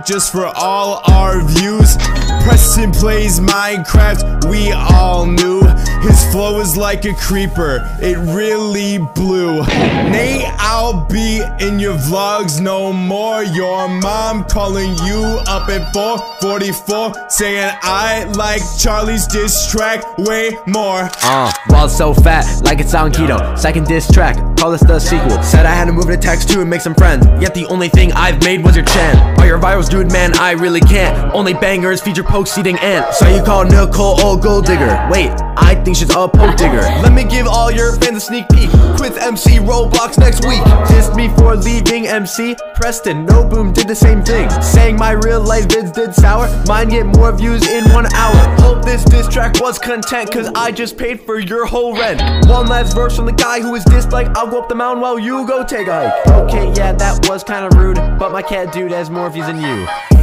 just for all our views. Preston plays Minecraft, we all knew. His flow is like a creeper, it really blew. Nate, I'll be in your vlogs no more. Your mom calling you up at 4:44, saying I like Charlie's diss track way more. Ball so fat, like it's on keto. Second diss track, call this the sequel. Said I had to move to text 2 and make some friends, yet the only thing I've made was your chan. All your virals, dude, man, I really can't. Only bangers feature poke eating ant. So you call Nicole old gold digger. Wait, I think she's a poke digger. Let me give all your fans a sneak peek. Quit MC Roblox next week. Dissed me for leaving MC. Preston, no boom, did the same thing. Saying my real life vids did sour. Mine get more views in 1 hour. Hope this diss track was content, cause I just paid for your whole rent. One last verse from the guy who is dissed like I'll go up the mountain while you go take a hike. Okay, yeah, that was kinda rude, but my cat dude has more views than you.